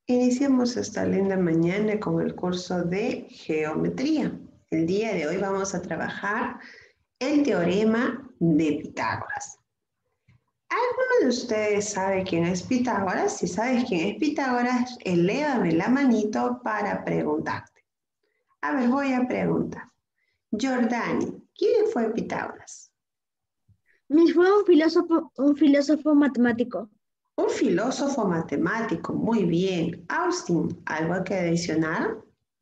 Iniciamos esta linda mañana con el curso de geometría. El día de hoy vamos a trabajar el teorema de Pitágoras. ¿Alguno de ustedes sabe quién es Pitágoras? Si sabes quién es Pitágoras, elévame la manito para preguntarte. A ver, voy a preguntar. Jordani, ¿quién fue Pitágoras? Fue un filósofo matemático. Un filósofo matemático, muy bien. Austin, ¿algo que adicionar?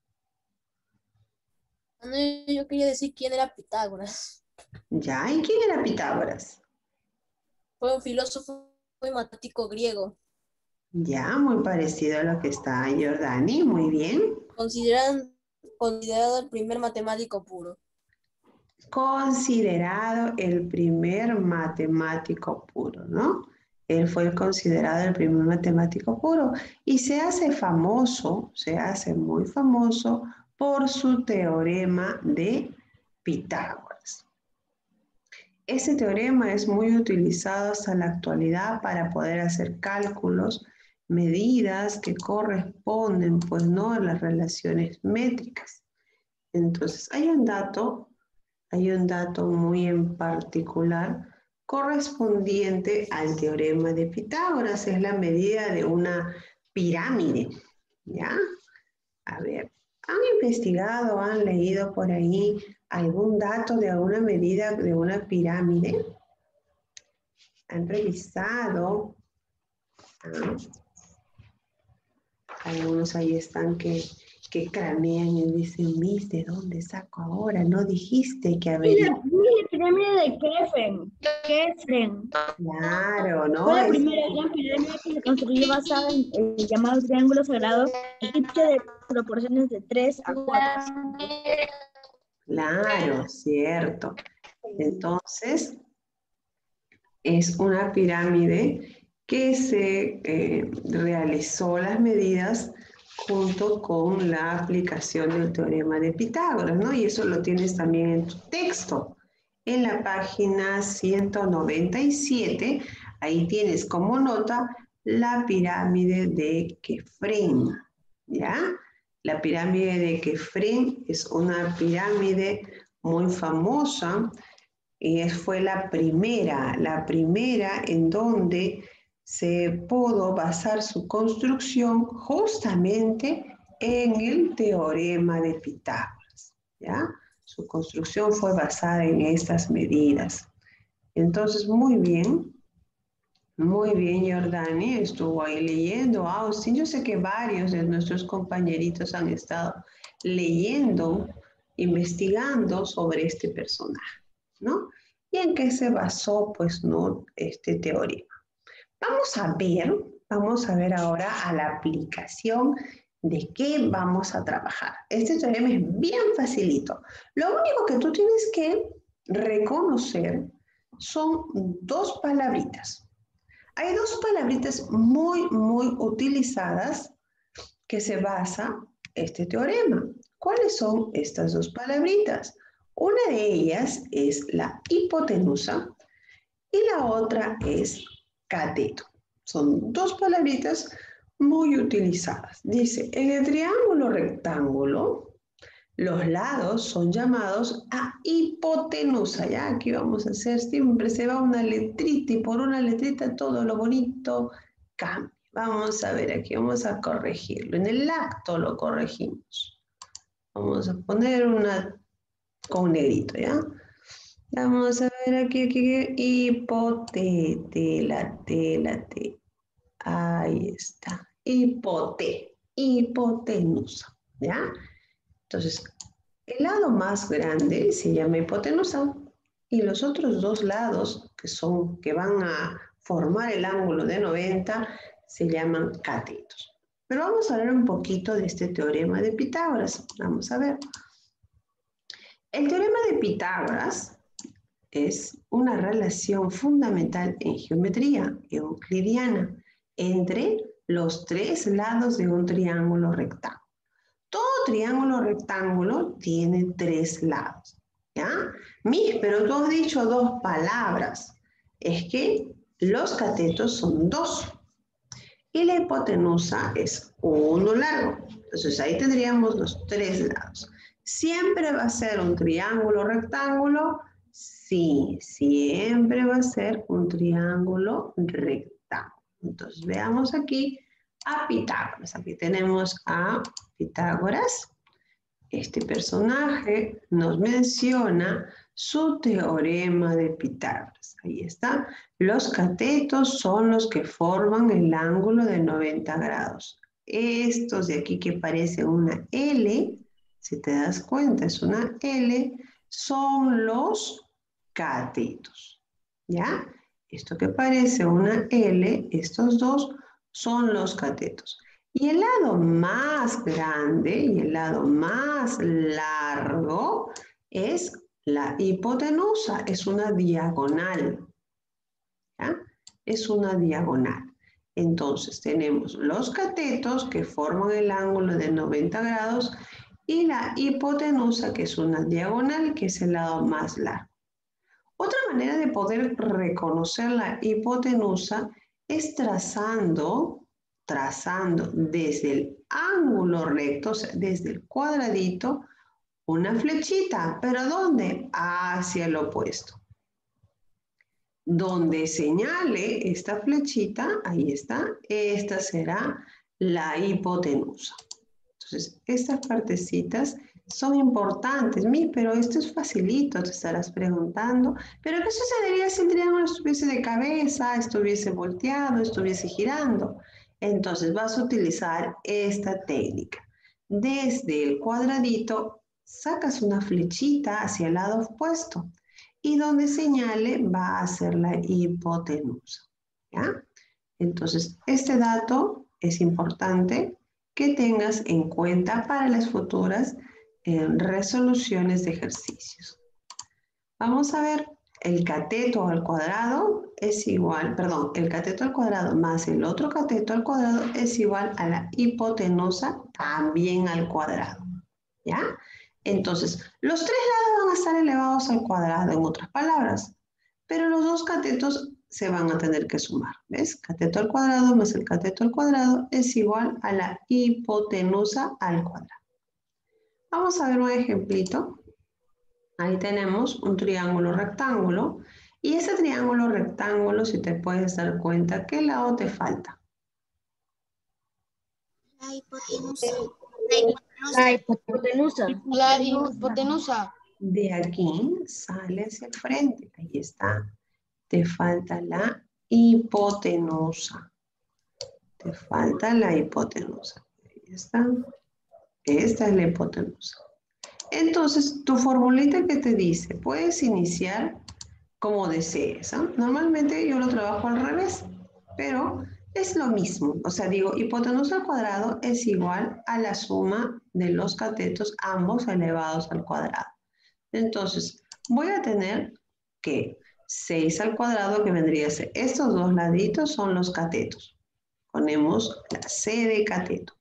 No, yo quería decir quién era Pitágoras. Ya, ¿y quién era Pitágoras? Fue un filósofo y matemático griego, Ya, muy parecido a lo que está Jordani, muy bien. considerado el primer matemático puro. Considerado el primer matemático puro, ¿no? Él fue considerado el primer matemático puro y se hace famoso, se hace muy famoso por su teorema de Pitágoras. Este teorema es muy utilizado hasta la actualidad para poder hacer cálculos, medidas que corresponden, pues, ¿no?, a las relaciones métricas. Entonces, hay un dato muy en particular correspondiente al teorema de Pitágoras, es la medida de una pirámide, ¿ya? A ver, ¿han investigado, han leído por ahí algún dato de alguna medida de una pirámide? ¿Han revisado? Ah, algunos ahí están que cranean y dicen, Miss, ¿de dónde saco ahora? No dijiste que La averiguar. pirámide de Kefren. Claro, ¿no? Fue la primera gran pirámide que se construyó basada en el llamado triángulo sagrado egipcio de proporciones de 3 a 4. Claro, cierto. Entonces, es una pirámide que se realizó las medidas junto con la aplicación del teorema de Pitágoras, ¿no? Y eso lo tienes también en tu texto. En la página 197, ahí tienes como nota la pirámide de Kefren, ¿ya? La pirámide de Kefren es una pirámide muy famosa y fue la primera en donde se pudo basar su construcción justamente en el teorema de Pitágoras, ¿ya? Su construcción fue basada en estas medidas. Entonces, muy bien, Jordani, estuvo ahí leyendo. Austin, yo sé que varios de nuestros compañeritos han estado leyendo, investigando sobre este personaje, ¿no? ¿Y en qué se basó, pues, no, este teorema? Vamos a ver ahora a la aplicación de qué vamos a trabajar. Este teorema es bien facilito. Lo único que tú tienes que reconocer son dos palabritas. Hay dos palabritas muy utilizadas que se basa este teorema. ¿Cuáles son estas dos palabritas? Una de ellas es la hipotenusa y la otra es cateto. Son dos palabritas muy utilizadas. Dice, en el triángulo rectángulo, los lados son llamados a hipotenusa. Ya aquí vamos a hacer, siempre se va una letrita y por una letrita todo lo bonito cambia. Vamos a ver aquí, vamos a corregirlo. En el acto lo corregimos. Vamos a poner una con negrito, ¿ya? Vamos a ver aquí, hipote. Ahí está. Hipotenusa, ¿ya? Entonces, el lado más grande se llama hipotenusa y los otros dos lados que van a formar el ángulo de 90 se llaman catetos. Pero vamos a hablar un poquito de este teorema de Pitágoras. Vamos a ver. El teorema de Pitágoras es una relación fundamental en geometría euclidiana entre los tres lados de un triángulo rectángulo. Todo triángulo rectángulo tiene tres lados, ¿ya? Pero tú has dicho dos palabras. Es que los catetos son dos. y la hipotenusa es 1 largo. Entonces ahí tendríamos los 3 lados. ¿Siempre va a ser un triángulo rectángulo? Sí, siempre va a ser un triángulo rectángulo. Entonces veamos aquí a Pitágoras. Aquí tenemos a Pitágoras. Este personaje nos menciona su teorema de Pitágoras. Ahí está. Los catetos son los que forman el ángulo de 90 grados. Estos de aquí que parece una L, si te das cuenta es una L, son los catetos. ¿Ya? Esto que parece una L, estos dos son los catetos. Y el lado más grande y el lado más largo es la hipotenusa, es una diagonal. ¿Ya? Es una diagonal. Entonces tenemos los catetos que forman el ángulo de 90 grados y la hipotenusa que es una diagonal que es el lado más largo. Otra manera de poder reconocer la hipotenusa es trazando desde el ángulo recto, o sea, desde el cuadradito, una flechita. ¿Pero dónde? Hacia el opuesto. Donde señale esta flechita, ahí está, esta será la hipotenusa. Entonces, estas partecitas son importantes. Pero esto es facilito, te estarás preguntando. ¿Pero qué sucedería si el triángulo estuviese de cabeza, estuviese volteado, estuviese girando? Entonces, vas a utilizar esta técnica. Desde el cuadradito, sacas una flechita hacia el lado opuesto. Y donde señale va a ser la hipotenusa. ¿Ya? Entonces, este dato es importante que tengas en cuenta para las futuras resoluciones de ejercicios. Vamos a ver, el cateto al cuadrado es igual, perdón, el cateto al cuadrado más el otro cateto al cuadrado es igual a la hipotenusa también al cuadrado. ¿Ya? Entonces, los 3 lados van a estar elevados al cuadrado, en otras palabras, pero los dos catetos se van a tener que sumar. ¿Ves? Cateto al cuadrado más el cateto al cuadrado es igual a la hipotenusa al cuadrado. Vamos a ver un ejemplito. Ahí tenemos un triángulo rectángulo. Y ese triángulo rectángulo, si te puedes dar cuenta, ¿qué lado te falta? La hipotenusa. La hipotenusa. La hipotenusa. De aquí sale hacia el frente. Ahí está. Te falta la hipotenusa. Te falta la hipotenusa. Ahí está. Esta es la hipotenusa. Entonces, tu formulita que te dice, puedes iniciar como desees. Normalmente yo lo trabajo al revés, pero es lo mismo. O sea, digo, hipotenusa al cuadrado es igual a la suma de los catetos, ambos elevados al cuadrado. Entonces, voy a tener que 6 al cuadrado, que vendría a ser estos dos laditos, son los catetos. Ponemos la C de cateto.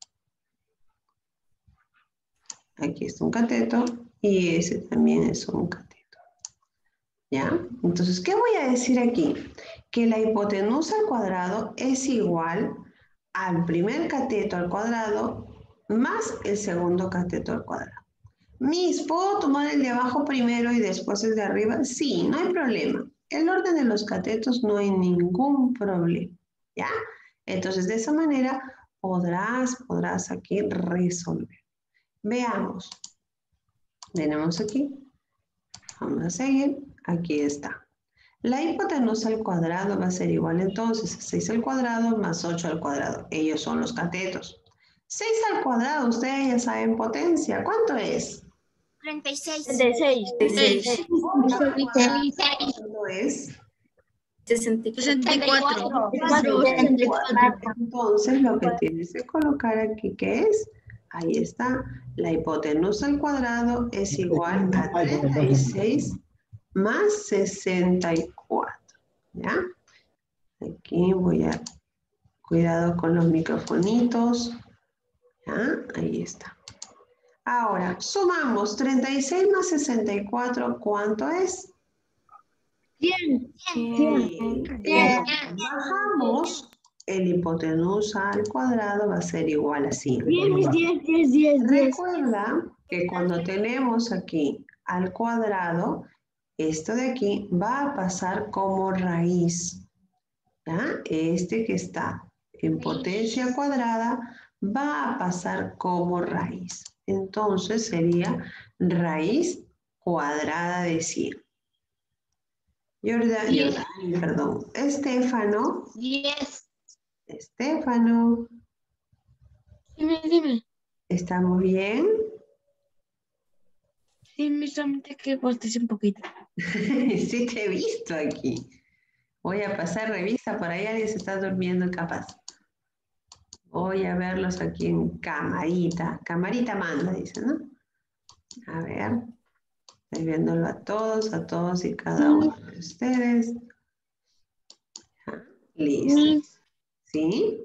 Aquí está un cateto y ese también es un cateto. ¿Ya? Entonces, ¿qué voy a decir aquí? Que la hipotenusa al cuadrado es igual al primer cateto al cuadrado más el segundo cateto al cuadrado. Miss, ¿puedo tomar el de abajo primero y después el de arriba? Sí, no hay problema. El orden de los catetos no hay ningún problema. ¿Ya? Entonces, de esa manera podrás aquí resolver. Veamos. Tenemos aquí. Vamos a seguir. Aquí está. La hipotenusa al cuadrado va a ser igual entonces a 6 al cuadrado más 8 al cuadrado. Ellos son los catetos. 6 al cuadrado, ustedes ya saben potencia. ¿Cuánto es? 36. 36. ¿Cuánto es? 64. Entonces, lo que tienes que colocar aquí, ¿qué es? Ahí está. La hipotenusa al cuadrado es igual a 36 más 64. ¿Ya? Aquí voy a... Cuidado con los microfonitos. ¿Ya? Ahí está. Ahora, sumamos 36 más 64, ¿cuánto es? 100. Bajamos el hipotenusa al cuadrado va a ser igual a 100. 10. Recuerda que cuando tenemos aquí al cuadrado, esto de aquí va a pasar como raíz. ¿Ya? Este que está en potencia cuadrada va a pasar como raíz. Entonces sería raíz cuadrada de 100. Jordani, perdón. Estefano. 10. Estefano. Dime. ¿Estamos bien? Sí, solamente que bostece un poquito. Sí te he visto aquí. Voy a pasar revista, por ahí alguien se está durmiendo capaz. Voy a verlos aquí en camarita. Camarita manda, dice, ¿no? A ver. Estoy viéndolo a todos y cada uno de ustedes. Ah, listo. ¿Sí?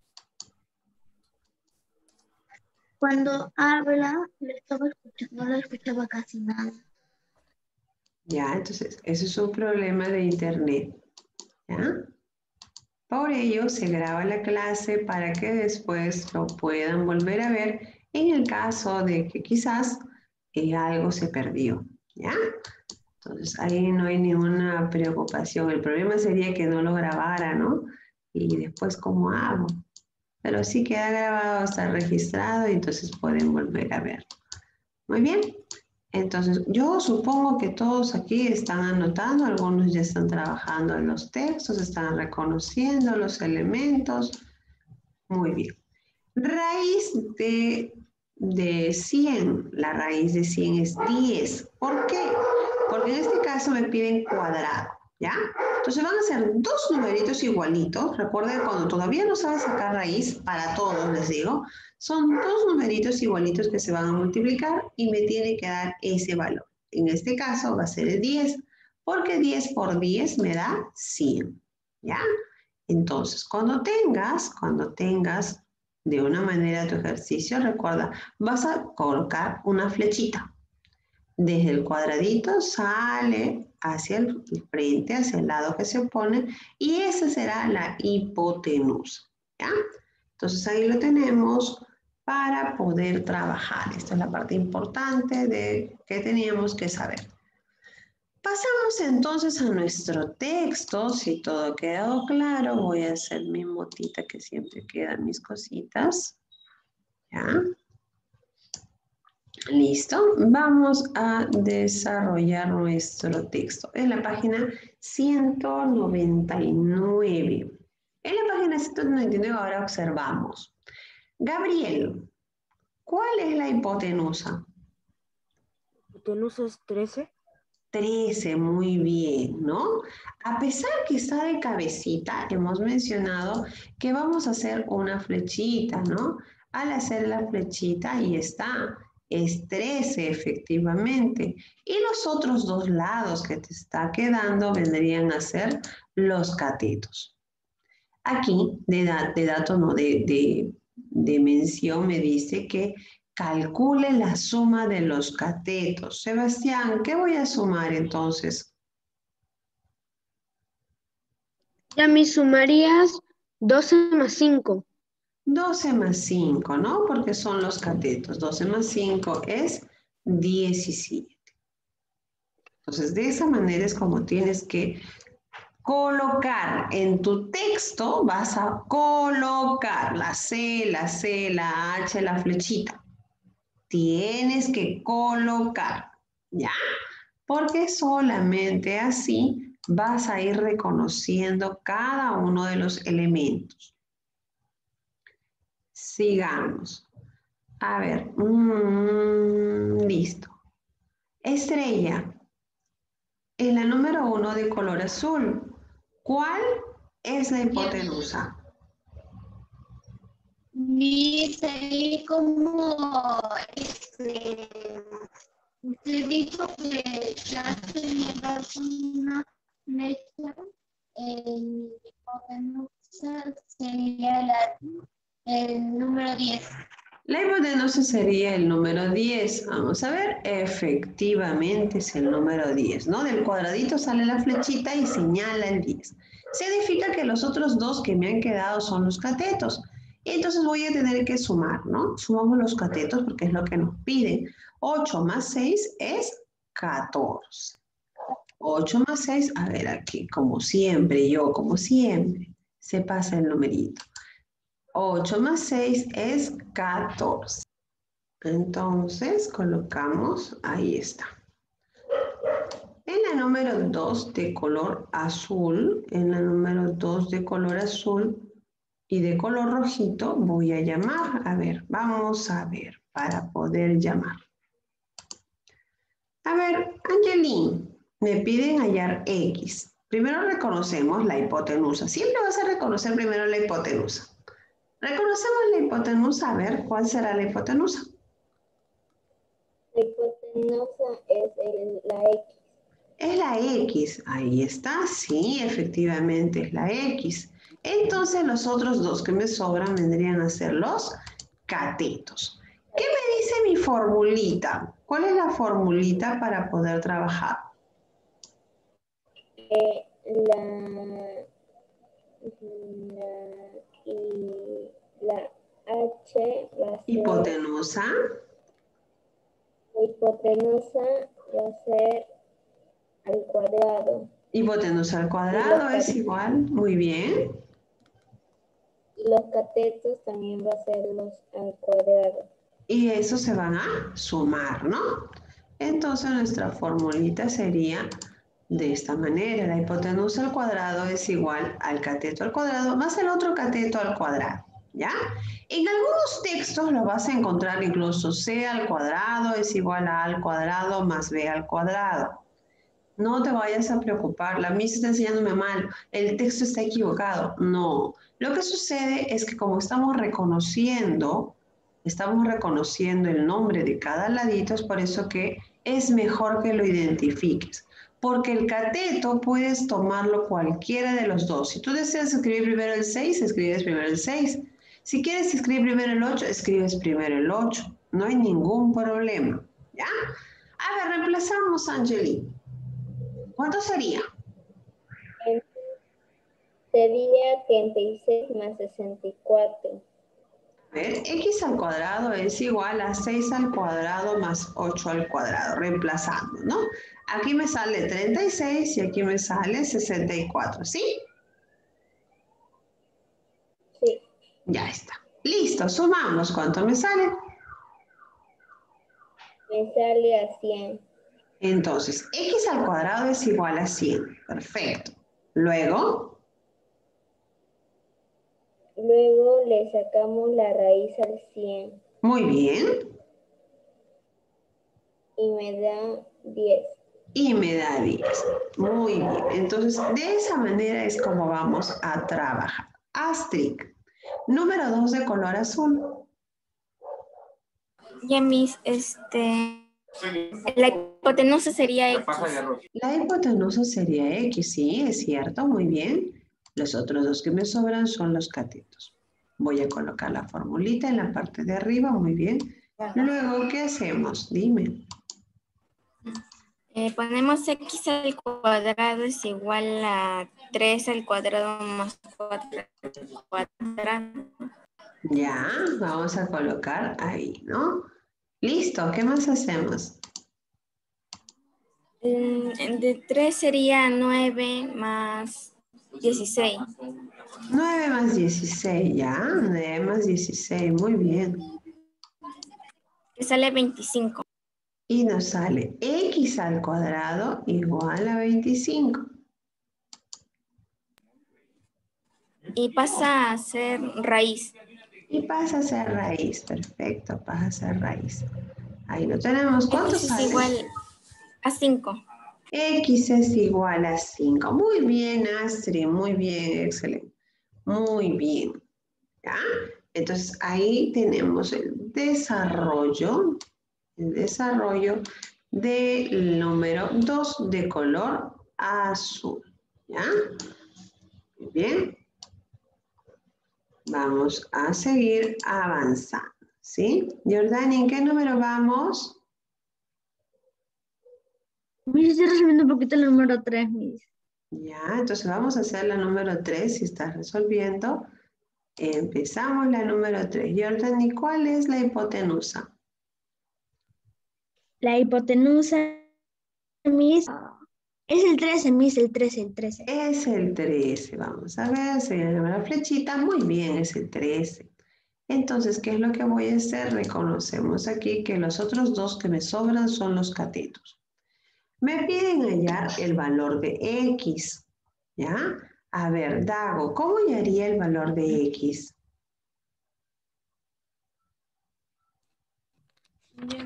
Cuando habla, no lo escuchaba casi nada. Ya, entonces, eso es un problema de internet. ¿Ya? Por ello, se graba la clase para que después lo puedan volver a ver en el caso de que quizás algo se perdió. ¿Ya? Entonces, ahí no hay ninguna preocupación. El problema sería que no lo grabara, ¿no? Y después, ¿cómo hago? Pero sí queda grabado, está registrado y entonces pueden volver a verlo. Muy bien. Entonces, yo supongo que todos aquí están anotando, algunos ya están trabajando en los textos, están reconociendo los elementos. Muy bien. Raíz de 100, la raíz de 100 es 10. ¿Por qué? Porque en este caso me piden cuadrado, ¿ya? Entonces van a ser dos numeritos igualitos. Recuerden, cuando todavía no sabes sacar raíz, para todos les digo, son dos numeritos igualitos que se van a multiplicar y me tiene que dar ese valor. En este caso va a ser el 10, porque 10 por 10 me da 100, ¿ya? Entonces, cuando tengas de una manera tu ejercicio, recuerda, vas a colocar una flechita. Desde el cuadradito sale hacia el frente, hacia el lado que se pone, y esa será la hipotenusa, ¿ya? Entonces ahí lo tenemos para poder trabajar. Esta es la parte importante de que teníamos que saber. Pasamos entonces a nuestro texto. Si todo ha quedado claro, voy a hacer mi motita que siempre quedan mis cositas. ¿Ya? Listo. Vamos a desarrollar nuestro texto. En la página 199. En la página 199 ahora observamos. Gabriel, ¿cuál es la hipotenusa? Hipotenusa es 13. 13, muy bien, ¿no? A pesar que está de cabecita, hemos mencionado que vamos a hacer una flechita, ¿no? Al hacer la flechita, ahí está, es 13 efectivamente. Y los otros dos lados que te está quedando vendrían a ser los catetos. Aquí, de mención, me dice que calcule la suma de los catetos. Sebastián, ¿qué voy a sumar entonces? Ya me sumarías 12 más 5. 12 más 5, ¿no? Porque son los catetos. 12 más 5 es 17. Entonces, de esa manera es como tienes que colocar en tu texto, vas a colocar la C, la H, la flechita. Tienes que colocar, ¿ya? Porque solamente así vas a ir reconociendo cada uno de los elementos. Sigamos. A ver, listo. Estrella, es la número 1 de color azul. ¿Cuál es la hipotenusa? Dice como usted dijo que ya tenía una flecha, el hipotenusa sería el número 10. La hipotenusa sería el número 10. Vamos a ver, efectivamente es el número 10, ¿no? Del cuadradito sale la flechita y señala el 10. Significa que los otros dos que me han quedado son los catetos. Entonces voy a tener que sumar, ¿no? Sumamos los catetos porque es lo que nos piden. 8 más 6 es 14. 8 más 6, a ver aquí, como siempre, como siempre, se pasa el numerito. 8 más 6 es 14. Entonces colocamos, ahí está. En la número 2 de color azul, en la número 2 de color azul y de color rojito, voy a llamar. A ver, vamos a ver para poder llamar. A ver, Angeline, me piden hallar X. Primero reconocemos la hipotenusa. Siempre vas a reconocer primero la hipotenusa. Reconocemos la hipotenusa. A ver, ¿cuál será la hipotenusa? La hipotenusa es la X. Es la X. Ahí está. Sí, efectivamente es la X. Entonces los otros dos que me sobran vendrían a ser los catetos. ¿Qué me dice mi formulita? ¿Cuál es la formulita para poder trabajar? La H va a ser... Hipotenusa. La hipotenusa va a ser al cuadrado. Hipotenusa al cuadrado es igual. Muy bien. Y los catetos también va a ser los al cuadrado. Y esos se van a sumar, ¿no? Entonces nuestra formulita sería de esta manera. La hipotenusa al cuadrado es igual al cateto al cuadrado más el otro cateto al cuadrado, ¿ya? En algunos textos lo vas a encontrar incluso C al cuadrado es igual a al cuadrado más B al cuadrado. No te vayas a preocupar, la misa está enseñándome mal, el texto está equivocado. No, lo que sucede es que como estamos reconociendo el nombre de cada ladito, es por eso que es mejor que lo identifiques. Porque el cateto puedes tomarlo cualquiera de los dos. Si tú deseas escribir primero el 6, escribes primero el 6. Si quieres escribir primero el 8, escribes primero el 8. No hay ningún problema, ¿ya? A ver, reemplazamos, Angeli. ¿Cuánto sería? Sería 36 más 64. A ver, x al cuadrado es igual a 6 al cuadrado más 8 al cuadrado, reemplazando, ¿no? Aquí me sale 36 y aquí me sale 64, ¿sí? Sí. Ya está. Listo, sumamos. ¿Cuánto me sale? Me sale a 100. Entonces, x al cuadrado es igual a 100. Perfecto. Luego le sacamos la raíz al 100. Muy bien. Y me da 10. Y me da 10. Muy bien. Entonces, de esa manera es como vamos a trabajar. Astrid, número 2 de color azul. Ya la hipotenusa sería X. La hipotenusa sería X, sí, es cierto, muy bien. Los otros dos que me sobran son los catetos. Voy a colocar la formulita en la parte de arriba, muy bien. Luego, ¿qué hacemos? Dime. Ponemos X al cuadrado es igual a 3 al cuadrado más 4 al cuadrado. Ya, vamos a colocar ahí, ¿no? Listo, ¿qué más hacemos? De 3 sería 9 más 16. 9 más 16, ya, 9 más 16, muy bien. Que sale 25. Y nos sale x al cuadrado igual a 25. Y pasa a ser raíz. Y pasa a ser raíz, perfecto, pasa a ser raíz. Ahí lo tenemos. ¿Cuánto X sale? es igual a 5. X es igual a 5. Muy bien, Astrid, muy bien, excelente. Muy bien. ¿Ya? Entonces, ahí tenemos el desarrollo del número 2 de color azul. ¿Ya? Muy bien. Vamos a seguir avanzando. ¿Sí? Jordani, ¿en qué número vamos? Miss, estoy resumiendo un poquito el número 3, Miss. Ya, entonces vamos a hacer la número 3 si estás resolviendo. Empezamos la número 3. Jordani, ¿cuál es la hipotenusa? La hipotenusa, Miss, es el 13, Miss, el 13, el 13. Es el 13. Vamos a ver, se llama la flechita. Muy bien, es el 13. Entonces, ¿qué es lo que voy a hacer? Reconocemos aquí que los otros dos que me sobran son los catetos. Me piden hallar el valor de X, ¿ya? A ver, Dago, ¿cómo hallaría el valor de X? Ya,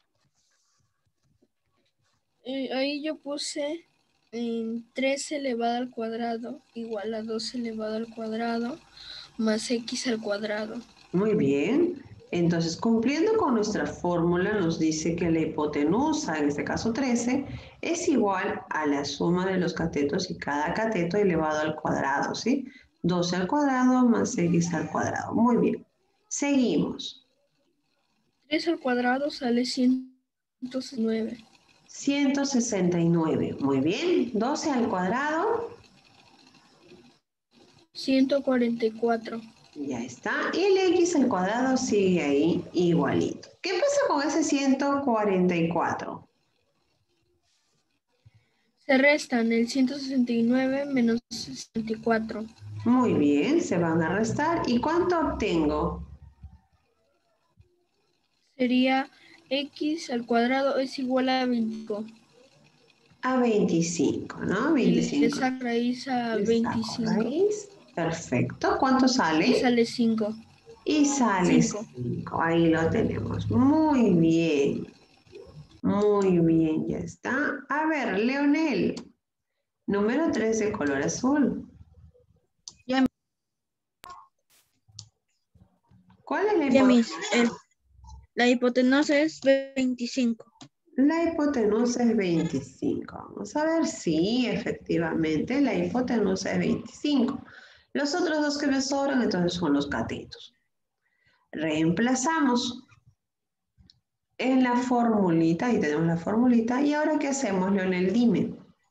ahí yo puse 3 elevado al cuadrado igual a 2 elevado al cuadrado más x al cuadrado. Muy bien. Entonces, cumpliendo con nuestra fórmula, nos dice que la hipotenusa, en este caso 13, es igual a la suma de los catetos y cada cateto elevado al cuadrado, ¿sí? 12 al cuadrado más x al cuadrado. Muy bien. Seguimos. 3 al cuadrado sale 109. 169. Muy bien. 12 al cuadrado. 144. Ya está. Y el x al cuadrado sigue ahí igualito. ¿Qué pasa con ese 144? Se restan el 169 menos 64. Muy bien, se van a restar. ¿Y cuánto obtengo? Sería x al cuadrado es igual a 25. A 25, ¿no? Y 25. le saco raíz a Le saco 25. raíz. Perfecto. ¿Cuánto sale? Y sale 5. Y sale 5. 5. Ahí lo tenemos. Muy bien. Muy bien, ya está. A ver, Leonel. Número 3 de color azul. Ya, ¿Cuál es la ya, Miss, hipotenusa? la hipotenusa es 25. La hipotenusa es 25. Vamos a ver, sí, efectivamente, la hipotenusa es 25. Los otros dos que me sobran, entonces, son los catetos. Reemplazamos en la formulita, ahí tenemos la formulita. ¿Y ahora qué hacemos, Leonel? Dime.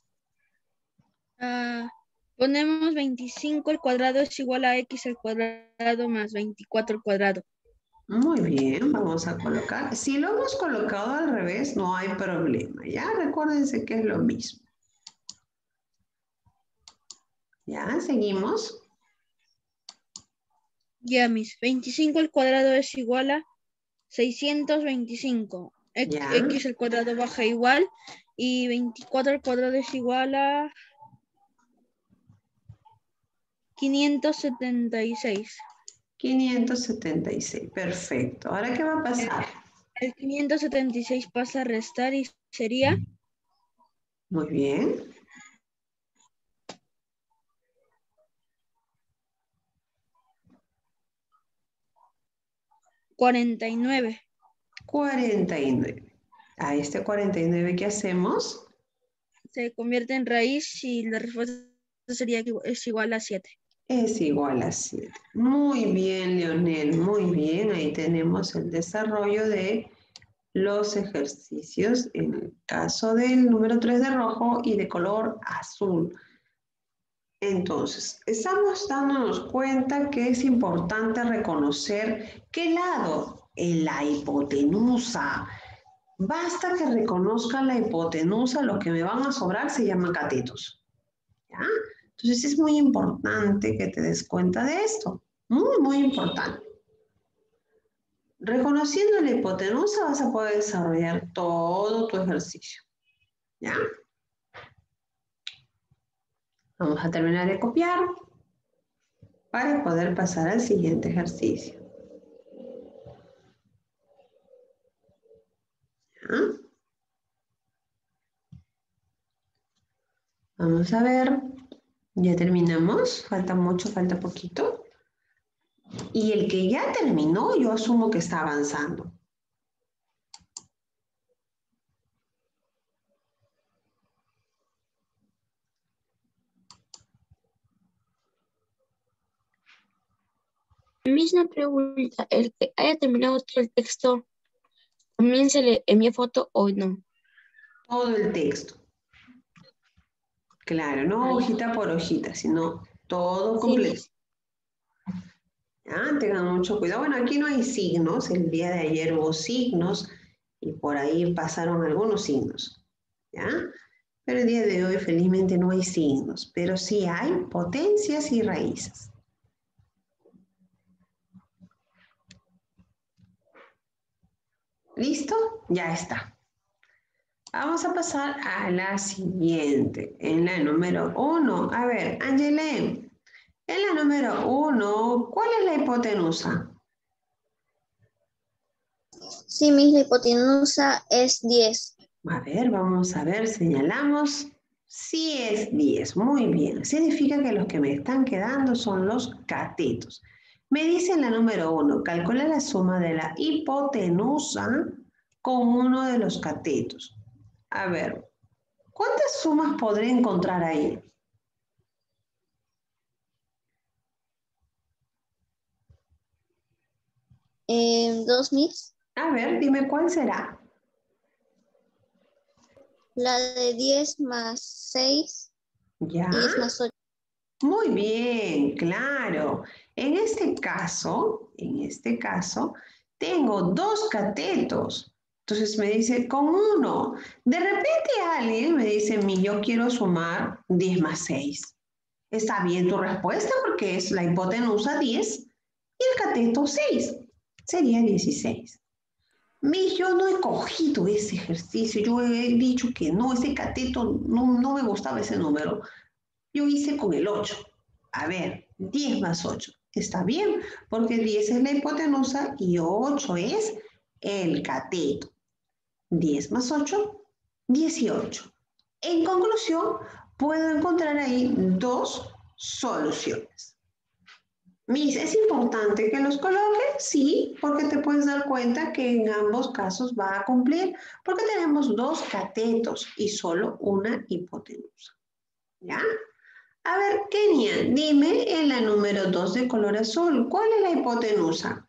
Ponemos 25 al cuadrado es igual a x al cuadrado más 24 al cuadrado. Muy bien, vamos a colocar. Si lo hemos colocado al revés, no hay problema, ¿ya? Recuérdense que es lo mismo. ¿Ya? Seguimos. Ya, Miss, 25 al cuadrado es igual a 625. ¿Ya? X al cuadrado baja igual y 24 al cuadrado es igual a 576. 576, perfecto. ¿Ahora qué va a pasar? El 576 pasa a restar y sería Muy bien. 49. 49. A este 49, ¿qué hacemos? Se convierte en raíz y la respuesta sería que es igual a 7. Es igual a 7. Muy bien, Leonel, muy bien. Ahí tenemos el desarrollo de los ejercicios en el caso del número 3 de rojo y de color azul. Entonces, estamos dándonos cuenta que es importante reconocer qué lado en la hipotenusa. Basta que reconozca la hipotenusa, lo que me van a sobrar se llaman catetos. ¿Ya? Entonces es muy importante que te des cuenta de esto. Muy, muy importante. Reconociendo la hipotenusa vas a poder desarrollar todo tu ejercicio. ¿Ya? Vamos a terminar de copiar para poder pasar al siguiente ejercicio. ¿Ya? Vamos a ver. Ya terminamos. Falta mucho, falta poquito. Y el que ya terminó, yo asumo que está avanzando. Misma pregunta, el que haya terminado todo el texto, ¿también se le envía foto o no? Todo el texto. Claro, no hojita por hojita, sino todo completo. ¿Ya? Tengan mucho cuidado. Bueno, aquí no hay signos. El día de ayer hubo signos y por ahí pasaron algunos signos. ¿Ya? Pero el día de hoy felizmente no hay signos, pero sí hay potencias y raíces. ¿Listo? Ya está. Vamos a pasar a la siguiente, en la número 1. A ver, Angele, en la número 1, ¿cuál es la hipotenusa? Sí, Miss, la hipotenusa es 10. A ver, vamos a ver, señalamos. Sí es 10, muy bien. Significa que los que me están quedando son los catetos. Me dice en la número 1, calcula la suma de la hipotenusa con uno de los catetos. A ver, ¿cuántas sumas podré encontrar ahí? ¿2, Miss? A ver, dime cuál será. La de 10 más 6 ¿Ya? y 10 más 8. Muy bien, claro. En este caso, tengo dos catetos. Entonces me dice, con uno. De repente alguien me dice, yo quiero sumar 10 más 6. Está bien tu respuesta porque es la hipotenusa 10 y el cateto 6. Sería 16. Yo no he cogido ese ejercicio. Yo he dicho que no, ese cateto no me gustaba ese número. Yo hice con el 8. A ver, 10 más 8. Está bien, porque 10 es la hipotenusa y 8 es el cateto. 10 más 8, 18. En conclusión, puedo encontrar ahí dos soluciones. Miss, ¿es importante que los coloque? Sí, porque te puedes dar cuenta que en ambos casos va a cumplir, porque tenemos dos catetos y solo una hipotenusa. ¿Ya? A ver, Kenia, dime en la número 2 de color azul, ¿cuál es la hipotenusa?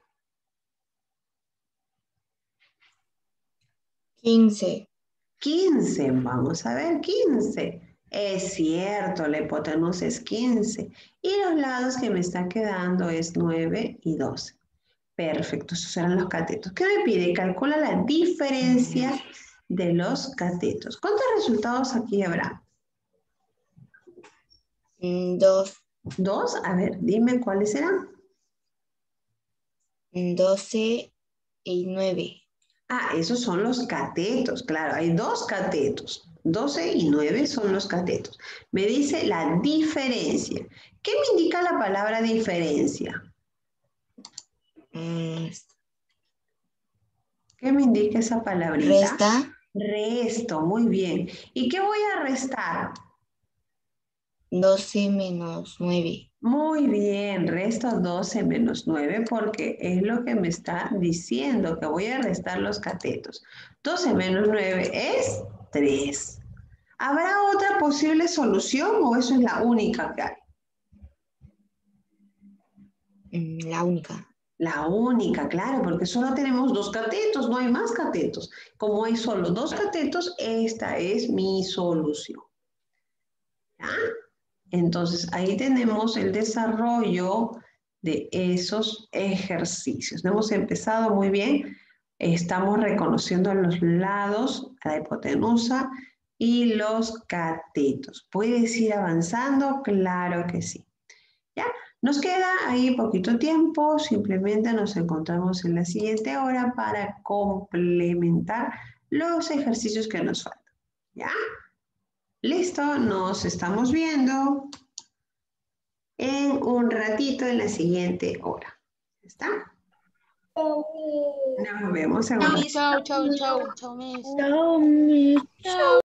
15. 15, vamos a ver, 15. Es cierto, la hipotenusa es 15. Y los lados que me está quedando es 9 y 12. Perfecto, esos serán los catetos. ¿Qué me pide? Calcula la diferencia de los catetos. ¿Cuántos resultados aquí habrá? 2. 2, a ver, dime cuáles serán. 12 y 9. Ah, esos son los catetos, claro, hay dos catetos. 12 y 9 son los catetos. Me dice la diferencia. ¿Qué me indica la palabra diferencia? ¿Qué me indica esa palabrita? Resta. Resto, muy bien. ¿Y qué voy a restar? 12 menos 9. Muy bien, resto 12 menos 9 porque es lo que me está diciendo, que voy a restar los catetos. 12 menos 9 es 3. ¿Habrá otra posible solución o eso es la única que hay? La única. La única, claro, porque solo tenemos dos catetos, no hay más catetos. Como hay solo dos catetos, esta es mi solución. ¿Ya? Entonces, ahí tenemos el desarrollo de esos ejercicios. Hemos empezado muy bien. Estamos reconociendo los lados, la hipotenusa y los catetos. ¿Puedes ir avanzando? Claro que sí. ¿Ya? Nos queda ahí poquito tiempo. Simplemente nos encontramos en la siguiente hora para complementar los ejercicios que nos faltan. ¿Ya? Listo, nos estamos viendo en un ratito en la siguiente hora. ¿Está? Nos vemos en un ratito. Chao, chao, chao, chao, Miss. Chao, Miss. Chao.